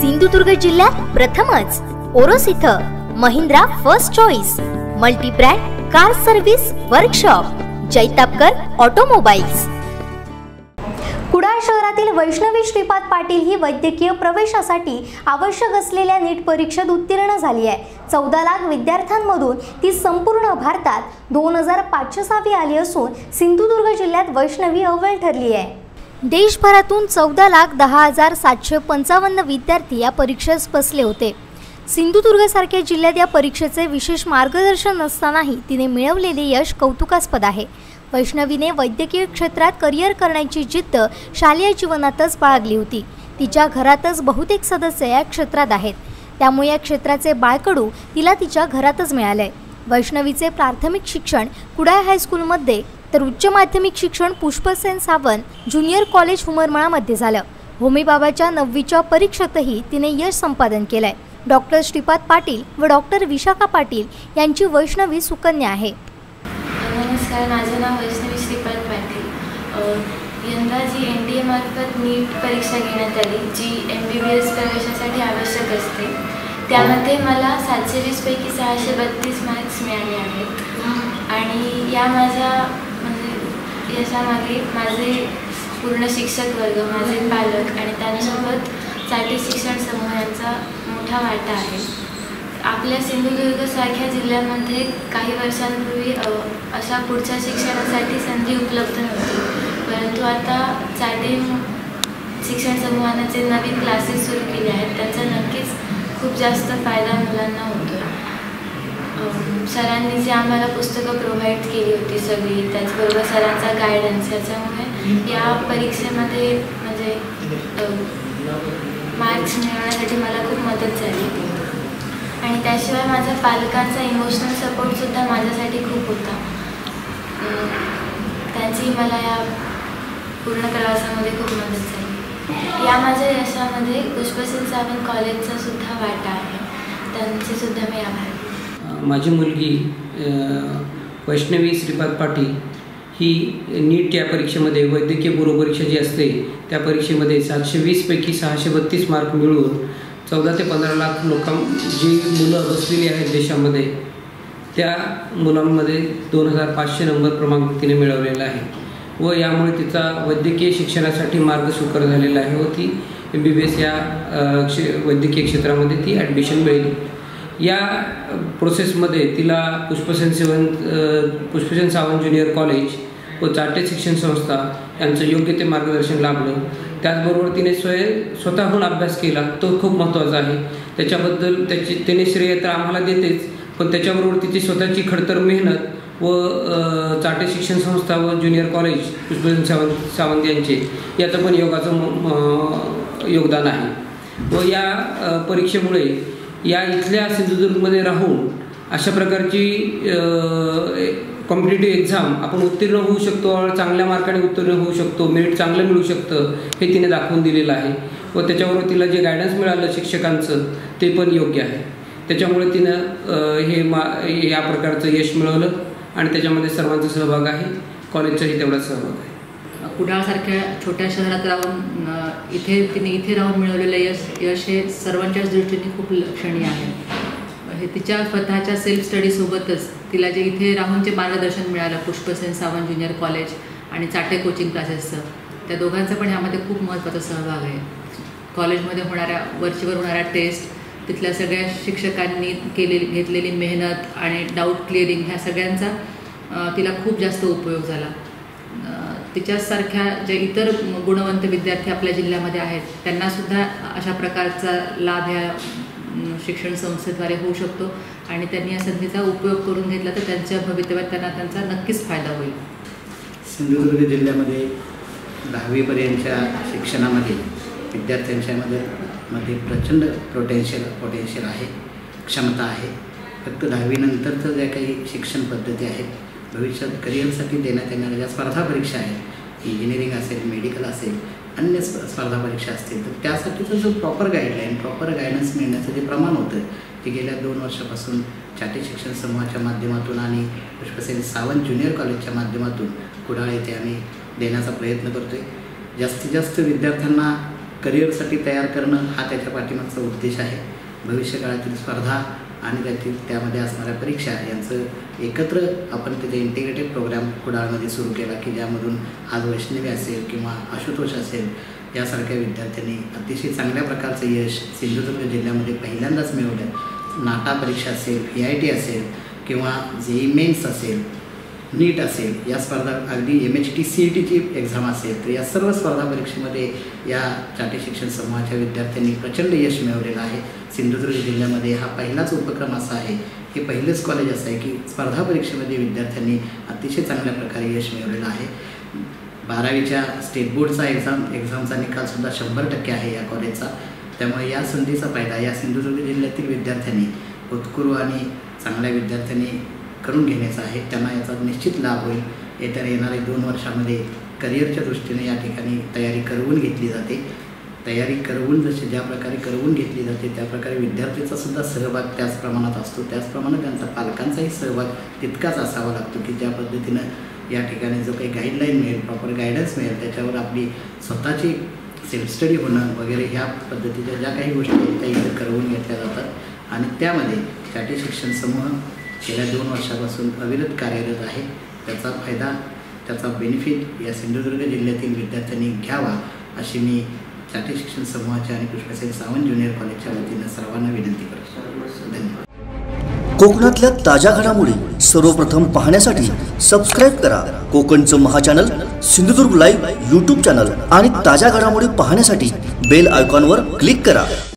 सिंधुदुर्ग जिल्ह्यात प्रथमच ओरोस इथं Mahindra first choice multi brand car service workshop Jaitapkar automobiles. Kudal शहरातील वैष्णवी श्रीपाद पाटील ही वैद्यकीय प्रवेशासाठी आवश्यक असलेल्या नीट परीक्षेत उत्तीर्ण झाली आहे। 14 लाख विद्यार्थ्यांमधून ती संपूर्ण भारतात 2506वी आली असून सिंधुदुर्ग जिल्ह्यात वैष्णवी अव्वल ठरली आहे। देशभरातून 14,10,755 विद्यार्थी या परीक्षेस बसले होते। सिंधुदुर्ग सारख्या जिल्ह्यात या परीक्षेचे विशेष मार्गदर्शन नसतानाही तिने मिळवलेले यश कौतुकास्पद आहे। वैष्णवीने वैद्यकीय क्षेत्रात करिअर करण्याची जिद्द शालेय जीवनातच बाळगली होती। तिच्या घरातच बहुतेक सदस्य या क्षेत्रात आहेत, त्यामुळे या क्षेत्राचे बाळकडू तिला तिच्या घरातच मिळाले। वैष्णवीचे प्राथमिक शिक्षण कुडाळ हायस्कूलमध्ये तर उच्च माध्यमिक शिक्षण पुष्पसेन सावंत ज्युनियर कॉलेज हुमरमळामध्ये झालं। होमीबाबाच्या 9वीच्या परीक्षेतही तिने यश संपादन केलंय। डॉक्टर श्रीपाद पाटील व डॉक्टर विशाखा पाटील यांची वैष्णवी सुकन्या आहे। नमस्कार, माझे नाव वैष्णवी श्रीपाद पाटील। यंदा जी NDA मार्फत नीट परीक्षा घेण्यात आली, जी MBBS प्रवेशासाठी आवश्यक असते, त्यामध्ये मला 720 पैकी 632 मार्क्स मिळाले आहेत। आणि या माझ्या यशामागे माझे पूर्ण शिक्षक वर्ग, माझे पालक आणि त्यासोबत चाटे शिक्षण समूह यांचा मोठा वाटा आहे। आपल्या सिंधुदुर्ग सारख्या जिल्ह्यामध्ये काही वर्षांपूर्वी अशा पुढच्या शिक्षणासाठी संधी उपलब्ध नव्हती, परंतु आता चाटे शिक्षण समूहाने जे नवीन क्लासेस सुरू केले आहेत त्याचा नक्कीच खूप जास्त फायदा मुलांना होतो। सरांनी जे आम्हाला पुस्तकं प्रोव्हाइड केली होती सगळी, त्याचबरोबर सरांचा गायडन्स, याच्यामुळे या परीक्षेमध्ये म्हणजे मार्क्स मिळवण्यासाठी मला खूप मदत झाली। आणि त्याशिवाय माझ्या पालकांचा इमोशनल सपोर्टसुद्धा माझ्यासाठी खूप होता। त्यांची मला या पूर्ण प्रवासामध्ये खूप मदत झाली। या माझ्या यशामध्ये पुष्पसेन सावंत कॉलेजचा सुद्धा वाटा आहे, त्यांचे सुद्धा मी आभारी। माझी मुलगी वैष्णवी श्रीपाद पाटील ही नीट या परीक्षेमध्ये वैद्यकीय पूर्वपरीक्षा जी असते त्या परीक्षेमध्ये 720 पैकी 632 मार्क मिळवून 14 ते 15 लाख जी मुलं बसलेली आहेत देशामध्ये, त्या मुलांमध्ये 2500 नंबर क्रमांक तिने मिळवलेला आहे व यामुळे तिचा वैद्यकीय शिक्षणासाठी मार्ग सुकर झालेला आहे व ती MBBS या वैद्यकीय क्षेत्रामध्ये ती ॲडमिशन मिळेल। या प्रोसेसमध्ये तिला पुष्पसेन सावंत ज्युनियर कॉलेज व चाटे शिक्षण संस्था यांचं योग्य ते मार्गदर्शन लाभलं। त्याचबरोबर तिने स्वतःहून अभ्यास केला, तो खूप महत्त्वाचा आहे। त्याच्याबद्दल तिने श्रेय तर आम्हाला देतेच, पण त्याच्याबरोबर तिची स्वतःची खडतर मेहनत व चाटे शिक्षण संस्था व ज्युनियर कॉलेज पुष्पसेन सावंत यांचे याचं पण योगदान आहे। व या परीक्षेमुळे या इथल्या सिंधुदुर्गमध्ये राहून अशा प्रकारची कॉम्पिटिटिव्ह एक्झाम आपण उत्तीर्ण होऊ शकतो, चांगल्या मार्काने उत्तीर्ण होऊ शकतो, मेरिट चांगलं मिळू शकतं हे तिने दाखवून दिलेलं आहे व त्याच्याबरोबर तिला जे गायडन्स मिळालं शिक्षकांचं ते पण योग्य आहे। त्याच्यामुळे तिनं या प्रकारचं यश मिळवलं आणि त्याच्यामध्ये सर्वांचा सहभाग आहे, कॉलेजचाही तेवढाच सहभाग आहे। कुडाळसारख्या छोट्या शहरात राहून तिने राहून मिळवलेलं यश हे सर्वांच्याच दृष्टीने खूप लक्षणीय आहे। हे तिच्या स्वतःच्या सेल्फ स्टडीसोबतच तिला जे इथे राहून जे मार्गदर्शन मिळालं पुष्पसेन सावंत ज्युनियर कॉलेज आणि चाटे कोचिंग क्लासेसचं, त्या दोघांचा पण यामध्ये खूप महत्त्वाचा सहभाग आहे। कॉलेजमध्ये वरचीवर होणाऱ्या टेस्ट, तिथल्या सगळ्या शिक्षकांनी घेतलेली मेहनत आणि डाऊट क्लिअरिंग, ह्या सगळ्यांचा तिला खूप जास्त उपयोग झाला। तिच्यासारख्या जे इतर गुणवंत विद्यार्थी आपल्या जिल्ह्यामध्ये आहेत त्यांनासुद्धा अशा प्रकारचा लाभ ह्या शिक्षण संस्थेद्वारे होऊ शकतो आणि त्यांनी या संधीचा उपयोग करून घेतला तर त्यांच्या भवितव्यात त्यांचा नक्कीच फायदा होईल। सिंधुदुर्ग जिल्ह्यामध्ये 10वीपर्यंतच्या शिक्षणामध्ये विद्यार्थ्यांच्यामध्ये प्रचंड पोटेन्शियल आहे, क्षमता आहे। फक्त 10वी नंतरचं ज्या काही शिक्षण पद्धती आहेत, भविष्यात करिअरसाठी देण्यात येणाऱ्या ज्या स्पर्धा परीक्षा आहेत, इंजिनिअरिंग असेल, मेडिकल असेल, अन्य स्पर्धा परीक्षा असतील, तर त्यासाठीचं जो प्रॉपर गायडन्स मिळण्याचं जे प्रमाण होतं ते गेल्या 2 वर्षापासून चाटे शिक्षण समूहाच्या माध्यमातून आणि पुष्पसेन सावंत ज्युनियर कॉलेजच्या माध्यमातून कुडाळ येथे आम्ही देण्याचा प्रयत्न करतो आहे। जास्तीत जास्त विद्यार्थ्यांना करिअरसाठी तयार करणं हा त्याच्या पाठीमागचा उद्देश आहे. भविष्यकाळातील स्पर्धा आणि त्यामध्ये असणाऱ्या परीक्षा यांचं एकत्र आपण तिथे इंटिग्रेटेड प्रोग्राम कुडाळमध्ये सुरू केला की ज्यामधून आज वैष्णवी असेल किंवा आशुतोष असेल यासारख्या विद्यार्थ्यांनी अतिशय चांगल्या प्रकारचं यश सिंधुदुर्ग जिल्ह्यामध्ये पहिल्यांदाच मिळवलं. नाटा परीक्षा असेल, PIT असेल किंवा JEE मेन्स असेल, नीट असेल, या स्पर्धा अगदी MHT CETची एक्झाम असेल, तर या सर्व स्पर्धा परीक्षेमध्ये या चाटे शिक्षण समूहाच्या विद्यार्थ्यांनी प्रचंड यश मिळवलेलं आहे. सिंधुदुर्ग जिल्ह्यामध्ये हा पहिलाच उपक्रम असा आहे, हे पहिलेच कॉलेज असं आहे की स्पर्धा परीक्षेमध्ये विद्यार्थ्यांनी अतिशय चांगल्या प्रकारे यश मिळवलेलं आहे. 12वीच्या स्टेट बोर्डचा एक्झामचा निकालसुद्धा 100% आहे या कॉलेजचा. त्यामुळे या संधीचा फायदा या सिंधुदुर्ग जिल्ह्यातील विद्यार्थ्यांनी होतकरू आणि चांगल्या विद्यार्थ्यांनी करून घेण्याचा आहे. त्यांना याचा निश्चित लाभ होईल. येणारे 2 वर्षामध्ये करिअरच्या दृष्टीने या ठिकाणी तयारी करवून घेतली जाते. तयारी करवून ज्या प्रकारे करवून घेतली जाते त्याप्रकारे विद्यार्थ्यांचा सुद्धा सहभाग त्याच प्रमाणात असतो. त्याचप्रमाणे त्यांचा पालकांचाही सहभाग तितकाच असावा लागतो की ज्या पद्धतीनं या ठिकाणी जो काही गाईडलाईन मिळेल, प्रॉपर गायडन्स मिळेल, त्याच्यावर आपली स्वतःची सेल्फ स्टडी होणं वगैरे ह्या पद्धतीच्या ज्या काही गोष्टी आहेत त्या इथं करवून घेतल्या जातात आणि त्यामध्ये चाटे शिक्षण समूह गेल्या 2 वर्षापासून अविरत कार्यरत आहे. त्याचा फायदा, त्याचा बेनिफिट या सिंधुदुर्ग जिल्ह्यातील विद्यार्थ्यांनी घ्यावा अशी मी चाटे शिक्षण समूहाच्या आणि पुष्पसेन सावंत ज्युनियर कॉलेजच्या वतीनं सर्वांना विनंती करतो. धन्यवाद. कोकणातल्या ताज्या घडामोडी सर्वप्रथम पाहण्यासाठी सबस्क्राईब करा कोकणचं महाचॅनल सिंधुदुर्ग लाईव्ह YouTube चॅनल आणि ताज्या घडामोडी पाहण्यासाठी बेल आयकॉनवर क्लिक करा.